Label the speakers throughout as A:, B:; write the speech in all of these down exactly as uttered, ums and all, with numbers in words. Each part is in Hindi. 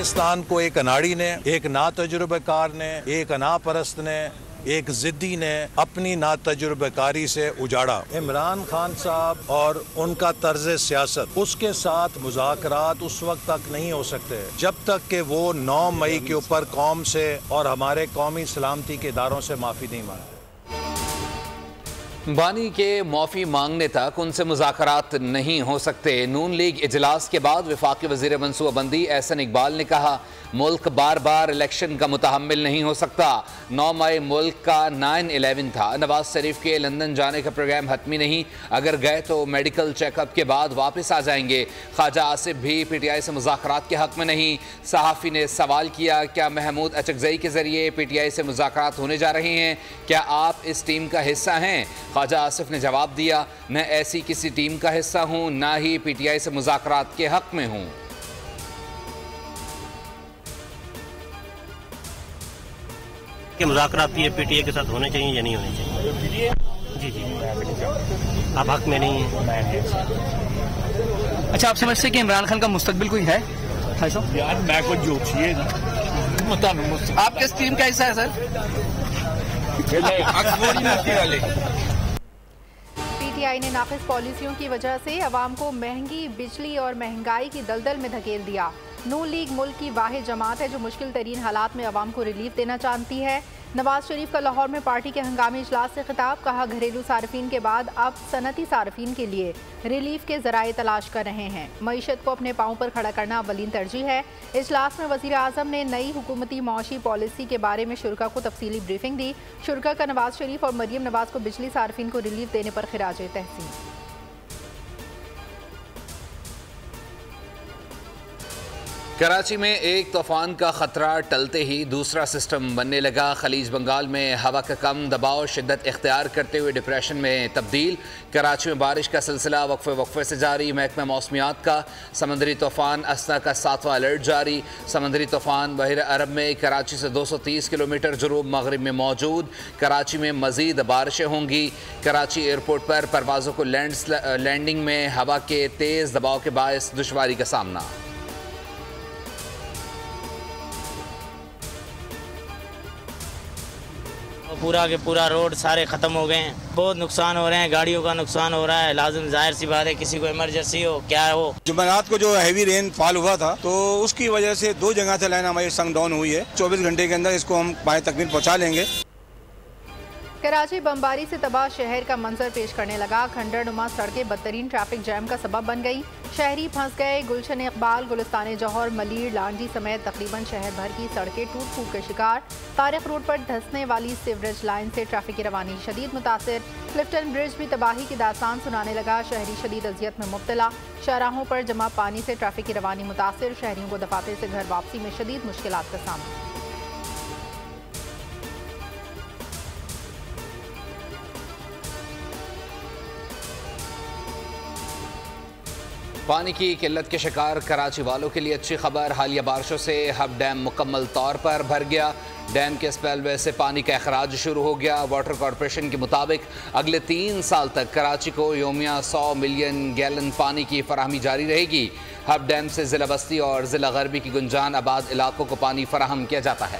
A: पाकिस्तान को एक अनाड़ी ने, एक नातजुर्बेकार ने, एक अनापरस्त ने, एक जिद्दी ने अपनी नातजुर्बेकारी से उजाड़ा। इमरान खान साहब और उनका तर्ज सियासत, उसके साथ मुज़ाकरात उस वक्त तक नहीं हो सकते जब तक कि वो नौ मई के ऊपर कौम से और हमारे कौमी सलामती के इदारों से माफ़ी नहीं मांगते।
B: बानी के माफ़ी मांगने तक उनसे मुज़ाकरात नहीं हो सकते। नून लीग इजलास के बाद वफाकी वज़ीर मनसूबाबंदी एहसन इकबाल ने कहा, मुल्क बार बार इलेक्शन का मुतहम्मिल नहीं हो सकता। नौ मई मुल्क का नाइन इलेवन था। नवाज शरीफ के लंदन जाने का प्रोग्राम हतमी नहीं, अगर गए तो मेडिकल चेकअप के बाद वापस आ जाएंगे। ख्वाजा आसिफ भी पी टी आई से मुज़ाकरात के हक़ में नहीं। सहाफ़ी ने सवाल किया, क्या महमूद अचकज़ई के ज़रिए पी टी आई से मुज़ाकरात होने जा रहे हैं? क्या आप इस टीम का हिस्सा हैं? ख्वाजा आसिफ ने जवाब दिया, न ऐसी किसी टीम का हिस्सा हूँ, ना ही पी टी आई से मुज़ाकरात के हक़ में हूँ।
C: कि मुज़ाकरात ये पीटीए के साथ होने चाहिए या नहीं होने चाहिए? जी जी, आप हक में नहीं है।
D: अच्छा, आप समझते हैं कि इमरान खान का मुस्तकबिल कोई है?
E: यार मैं कुछ जोशिए ना,
D: आप किस टीम का हिस्सा है सर?
F: पीटीआई ने नाक़िस पॉलिसियों की वजह से अवाम को महंगी बिजली और महंगाई की दलदल में धकेल दिया। नून लीग मुल्क की वाहिद जमात है जो मुश्किल तरीन हालात में अवाम को रिलीफ देना चाहती है। नवाज शरीफ का लाहौर में पार्टी के हंगामी इजलास से खिताब, कहा घरेलू सार्फिन के बाद अब सनती सार्फिन के लिए रिलीफ के जराए तलाश कर रहे हैं। मईशत को अपने पाँव पर खड़ा करना अवलीन तरजीह है। इजलास में वज़ीर आज़म ने नई हुकूमती मौशी पॉलिसी के बारे में शुरा को तफसीली ब्रीफिंग दी। शुरा का नवाज शरीफ और मरियम नवाज को बिजली सार्फिन को रिलीफ देने पर खिराज तहसीन।
B: कराची में एक तूफान का खतरा टलते ही दूसरा सिस्टम बनने लगा। खलीज बंगाल में हवा का कम दबाव शिद्दत इख्तियार करते हुए डिप्रेशन में तब्दील। कराची में बारिश का सिलसिला वक्फे वक्फे से जारी। महकमा मौसमियात का समंदरी तूफान अस्ना का सातवां अलर्ट जारी। समंदरी तूफान बहर अरब में कराची से दो सौ तीस किलोमीटर जुनूब मगरिब में मौजूद। कराची में मजीद बारिशें होंगी। कराची एयरपोर्ट पर परवाज़ों को लैंड लैंडिंग में हवा के तेज़ दबाव के बायस दुश्वारी का सामना।
G: पूरा के पूरा रोड सारे ख़त्म हो गए हैं, बहुत नुकसान हो रहे हैं, गाड़ियों का नुकसान हो रहा है। लाजिम जाहिर सी बात है, किसी को इमरजेंसी हो क्या हो।
H: जुमेरात को जो हैवी रेन फॉल हुआ था तो उसकी वजह से दो जगह से लाइन हमारी संग डाउन हुई है। चौबीस घंटे के अंदर इसको हम बाहर तकमील पहुँचा लेंगे।
F: कराची बमबारी से तबाह शहर का मंजर पेश करने लगा। खंडरनुमा सड़कें बदतरीन ट्रैफिक जैम का सबब बन गई। शहरी फंस गए। गुलशन इकबाल, गुलिस्तान जौहर, मलीर, लांडी समेत तकरीबन शहर भर की सड़कें टूट फूट के शिकार। तारिक रोड पर धंसने वाली सीवरेज लाइन से ट्रैफिक की रवानी शदीद मुतासिर। क्लिफ्टन ब्रिज भी तबाही की दास्तान सुनाने लगा। शहरी शदीद अजियत में मुब्तला। शाहराहों पर जमा पानी से ट्रैफिक की रवानी मुतासिर। शहरियों को दफातर से घर वापसी में शदीद मुश्किलात का सामना।
B: पानी की किल्लत के शिकार कराची वालों के लिए अच्छी खबर। हालिया बारिशों से हब डैम मुकम्मल तौर पर भर गया। डैम के स्पेलवे से पानी का अखराज शुरू हो गया। वाटर कॉरपोरेशन के मुताबिक अगले तीन साल तक कराची को योमिया सौ मिलियन गैलन पानी की फराहमी जारी रहेगी। हब डैम से ज़िला बस्ती और ज़िला गरबी की गुंजान आबाद इलाकों को पानी फराहम किया जाता है।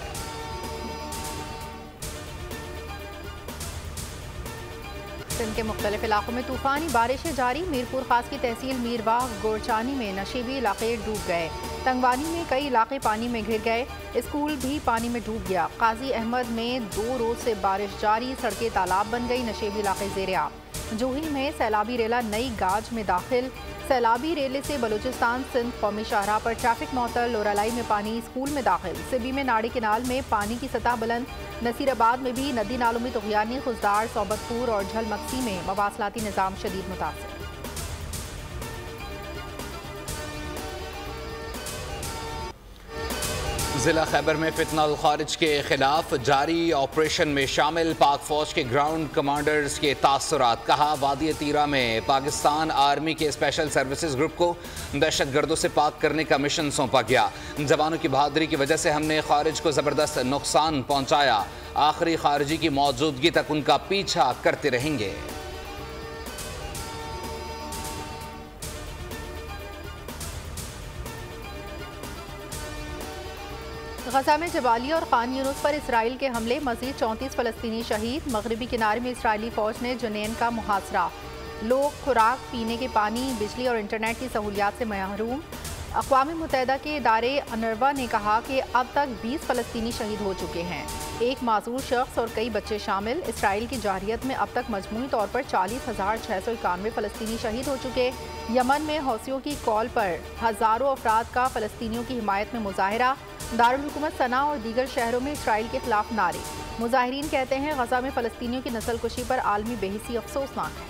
F: सिंध के मुख्तलिफ इलाकों में तूफानी बारिशें जारी। मीरपुर खास की तहसील मीरबाग गोरचानी में नशीबी इलाके डूब गए। तंगवानी में कई इलाके पानी में घिर गए। स्कूल भी पानी में डूब गया। काजी अहमद में दो रोज से बारिश जारी। सड़कें तालाब बन गई। नशीबी इलाके ज़ेर-ए-आब। जूही में सैलाबी रेला नई गाज में दाखिल। सैलाबी रेले से बलूचिस्तान सिंध कौमी शाहराह पर ट्रैफिक मअतल। लोरालाई में पानी स्कूल में दाखिल। सिबी में नाड़ी किनाल में पानी की सतह बुलंद। नसीराबाद में भी नदी नालों में तुग़यानी। खुजदार, सोबतपुर और झलमक्सी में मवासलाती निज़ाम शदीद मुतासिर।
B: ज़िला खैबर में फितना अल खारिज के खिलाफ जारी ऑपरेशन में शामिल पाक फौज के ग्राउंड कमांडर्स के तासुरात। कहा, वादी तीरा में पाकिस्तान आर्मी के स्पेशल सर्विसेज ग्रुप को दहशत गर्दों से पाक करने का मिशन सौंपा गया। जवानों की बहादुरी की वजह से हमने खारिज को ज़बरदस्त नुकसान पहुँचाया। आखिरी खारिजी की मौजूदगी तक उनका पीछा करते रहेंगे।
F: गजा में जबालिया और खान यूनुस पर इसराइल के हमले, मजीद चौंतीस फलस्तीनी शहीद। मगरबी किनारे में इसराइली फौज ने जुनैन का मुहासरा। लोग खुराक, पीने के पानी, बिजली और इंटरनेट की सहूलियात से महरूम। अक़वाम मुत्तहिदा के इदारे अनरवा ने कहा कि अब तक बीस फलस्तीनी शहीद हो चुके हैं, एक मासूर शख्स और कई बच्चे शामिल। इसराइल की जारहियत में अब तक मजमूई तौर पर चालीस हज़ार छः सौ इक्यानवे फलस्तीनी शहीद हो चुके। यमन में हौसियों की कॉल पर हज़ारों अफराद का फलस्तीनियों की हिमायत में मुजाहरा। दारुल हुकूमत सना और दीगर शहरों में इसराइल के खिलाफ नारे। मुजाहिरीन कहते हैं गजा में फलस्तीनियों की नस्लकुशी पर आलमी बेहिसी अफसोसनाक है।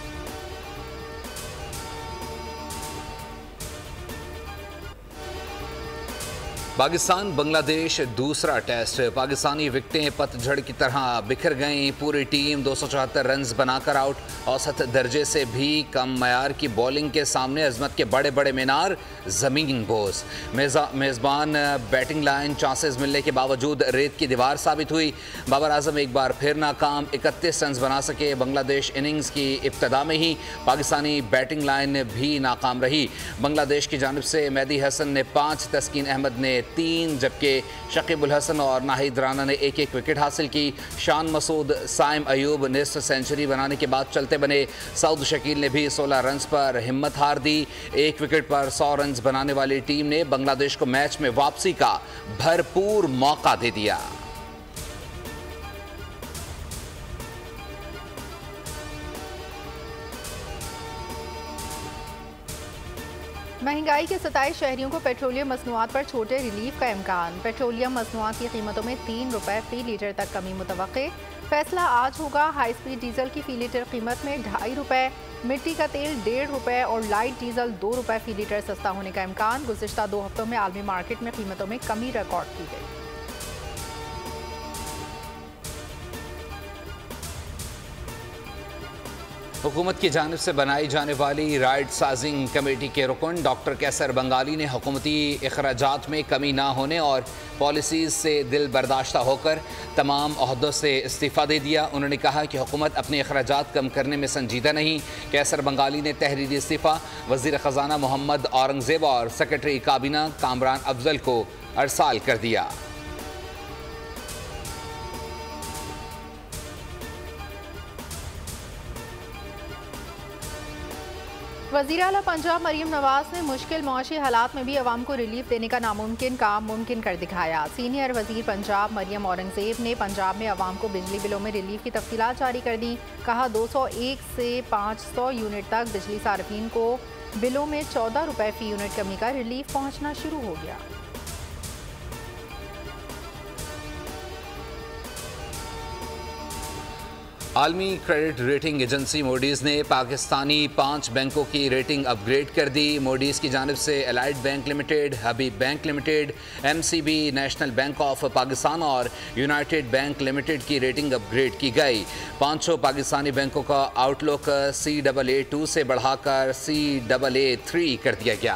B: पाकिस्तान बांग्लादेश दूसरा टेस्ट। पाकिस्तानी विकेटें पतझड़ की तरह बिखर गईं। पूरी टीम दो सौ चौहत्तर रन बनाकर आउट। औसत दर्जे से भी कम मयार की बॉलिंग के सामने अजमत के बड़े बड़े मीनार ज़मीन बोझ। मेज़बान बैटिंग लाइन चांसेस मिलने के बावजूद रेत की दीवार साबित हुई। बाबर आजम एक बार फिर नाकाम, इकतीस रन बना सके। बांग्लादेश इनिंग्स की इब्तदा में ही पाकिस्तानी बैटिंग लाइन भी नाकाम रही। बांग्लादेश की जानिब से मेहदी हसन ने पाँच, तस्कीन अहमद ने तीन, जबकि शकीबुल हसन और नाहिद राना ने एक एक विकेट हासिल की। शान मसूद, साइम अयूब निस्फ सेंचुरी बनाने के बाद चलते बने। सऊद शकील ने भी सोलह रन पर हिम्मत हार दी। एक विकेट पर सौ रन बनाने वाली टीम ने बांग्लादेश को मैच में वापसी का भरपूर मौका दे दिया।
F: महंगाई के सताए शहरियों को पेट्रोलियम मसनूआत पर छोटे रिलीफ का इम्कान। पेट्रोलियम मसनूआत की कीमतों में तीन रुपए फी लीटर तक कमी मुतवक्के। फैसला आज होगा। हाई स्पीड डीजल की फी लीटर कीमत में ढाई रुपए, मिट्टी का तेल डेढ़ रुपए और लाइट डीजल दो रुपए फी लीटर सस्ता होने का इम्कान। गुज़िश्ता दो हफ्तों में आलमी मार्केट में कीमतों में कमी रिकॉर्ड की गई।
B: हुकूमत की जानिब से बनाई जाने वाली राइट साइजिंग कमेटी के रुकन डॉक्टर कैसर बंगाली ने हुकूमती अखराजात में कमी ना होने और पॉलिसीज़ से दिल बर्दाश्ता होकर तमाम ओहदों से इस्तीफ़ा दे दिया। उन्होंने कहा कि हुकूमत अपने अखराजात कम करने में संजीदा नहीं। कैसर बंगाली ने तहरीरी इस्तीफ़ा वज़ीर ख़जाना मोहम्मद औरंगज़ेब और सेक्रेटरी काबीना कामरान अफजल को अरसाल कर दिया।
F: वज़ीर आला पंजाब मरीम नवाज ने मुश्किल मुआशी हालात में भी अवाम को रिलीफ देने का नामुमकिन काम मुमकिन कर दिखाया। सीनियर वज़ीर पंजाब मरियम औरंगज़ेब ने पंजाब में अवाम को बिजली बिलों में रिलीफ की तफसीलात जारी कर दी। कहा दो सौ एक से पाँच सौ यूनिट तक बिजली सार्फिन को बिलों में चौदह रुपये फ़ी यूनिट कमी का रिलीफ पहुँचना शुरू हो गया।
B: आलमी क्रेडिट रेटिंग एजेंसी मोडीज़ ने पाकिस्तानी पाँच बैंकों की रेटिंग अपग्रेड कर दी। मोडीज़ की जानिब से Allied bank limited, Habib bank limited, M C B, national bank of Pakistan और यूनाइटेड बैंक लिमिटेड की रेटिंग अपग्रेड की गई। पाँचों पाकिस्तानी बैंकों का outlook C double A two से बढ़ाकर सी डबल ए थ्री कर दिया गया।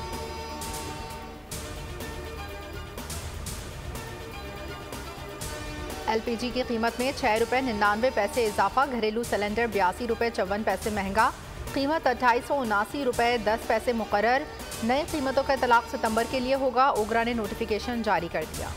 F: एलपीजी की कीमत में छः रुपये निन्यानवे पैसे इजाफा। घरेलू सिलेंडर बयासी रुपये चौवन पैसे महंगा। कीमत अट्ठाईस सौ उनासी रुपये दस पैसे मुकर्रर। नई कीमतों का इतलाक सितंबर के लिए होगा। ओगरा ने नोटिफिकेशन जारी कर दिया।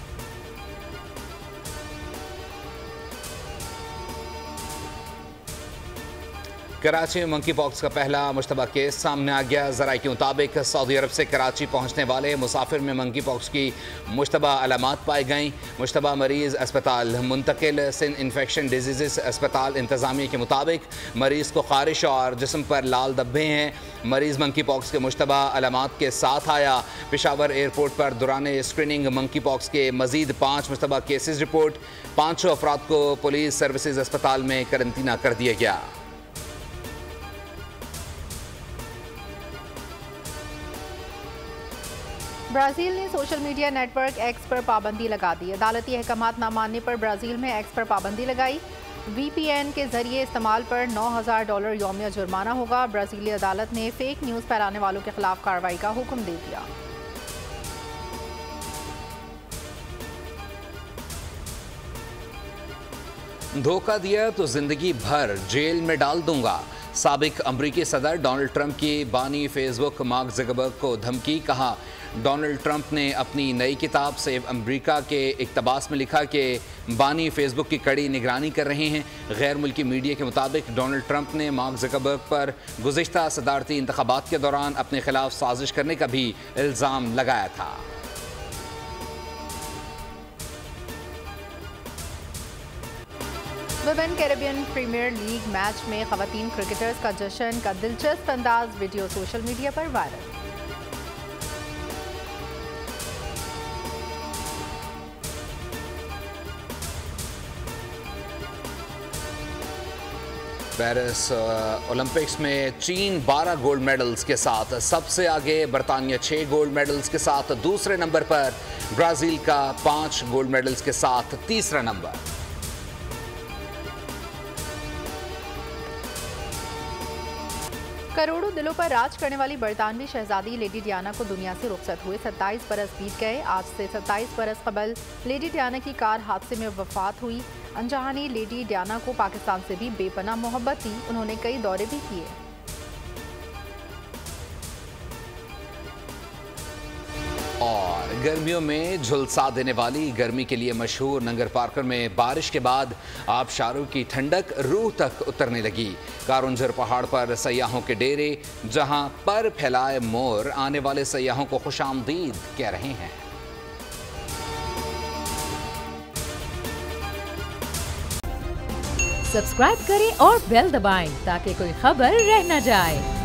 B: कराची में मंकी पॉक्स का पहला मुश्तबा केस सामने आ गया। ज़राए के मुताबिक सऊदी अरब से कराची पहुंचने वाले मुसाफिर में मंकी पॉक्स की मुश्तबा अलामात पाई गईं। मुश्तबा मरीज़ अस्पताल मुंतकिल। सिंध इन्फेक्शन डिजीज़ अस्पताल इंतज़ामिया के मुताबिक मरीज़ को खारिश और जिस्म पर लाल धब्बे हैं। मरीज़ मंकी पॉक्स के मुश्तबा अलामात के साथ आया। पेशावर एयरपोर्ट पर दौरान स्क्रीनिंग मंकी पॉक्स के मजीद पाँच मुश्तबा केसेज रिपोर्ट। पाँचों अफराद को पुलिस सर्विसेज अस्पताल में करंतना कर दिया गया।
F: ब्राज़ील ने सोशल मीडिया नेटवर्क एक्स पर पाबंदी लगा दी। अदालती अहकामात न मानने पर ब्राज़ील में एक्स पर पाबंदी लगाई। वीपीएन के जरिए इस्तेमाल पर नौ हज़ार डॉलर यौमिया जुर्माना होगा। ब्राज़ीली अदालत ने फेक न्यूज़ फैलाने वालों के खिलाफ कार्रवाई का हुक्म दे दिया।
B: धोखा दिया तो जिंदगी भर जेल में डाल दूंगा। साबिक अमरीकी सदर डोनाल्ड ट्रंप की बानी फेसबुक मार्क ज़करबर्ग को धमकी। कहा, डोनाल्ड ट्रंप ने अपनी नई किताब सेव अमरीका के इक़्तिबास में लिखा कि बानी फेसबुक की कड़ी निगरानी कर रहे हैं। गैर मुल्की मीडिया के मुताबिक डोनाल्ड ट्रंप ने मार्क ज़करबर्ग पर गुज़िश्ता सदारती इंतखाबात के दौरान अपने खिलाफ साजिश करने का भी इल्ज़ाम लगाया था।
F: Women Caribbean premier league match में ख़वातीन क्रिकेटर्स का जश्न का दिलचस्प अंदाज वीडियो सोशल मीडिया पर वायरल।
B: पेरिस ओलंपिक्स में चीन बारह गोल्ड मेडल्स के साथ सबसे आगे, बरतानिया छह गोल्ड मेडल्स के साथ दूसरे नंबर पर, ब्राज़ील का पांच गोल्ड मेडल्स के साथ तीसरा नंबर।
F: करोड़ों दिलों पर राज करने वाली बरतानवी शहजादी लेडी डियाना को दुनिया से रुखसत हुए सत्ताईस बरस बीत गए। आज से सत्ताईस बरस कबल लेडी डियाना की कार हादसे में वफात हुई। अनजानी लेडी डियाना को पाकिस्तान से भी बेपनाह मोहब्बत थी। उन्होंने कई दौरे भी किए।
B: और गर्मियों में झुलसा देने वाली गर्मी के लिए मशहूर नंगर पार्कर में बारिश के बाद आबशारों की ठंडक रूह तक उतरने लगी। कारुंजर पहाड़ पर सयाहों के डेरे, जहां पर फैलाए मोर आने वाले सयाहों को खुशामदीद कह रहे हैं।
I: सब्सक्राइब करें और बेल दबाएं ताकि कोई खबर रह न जाए।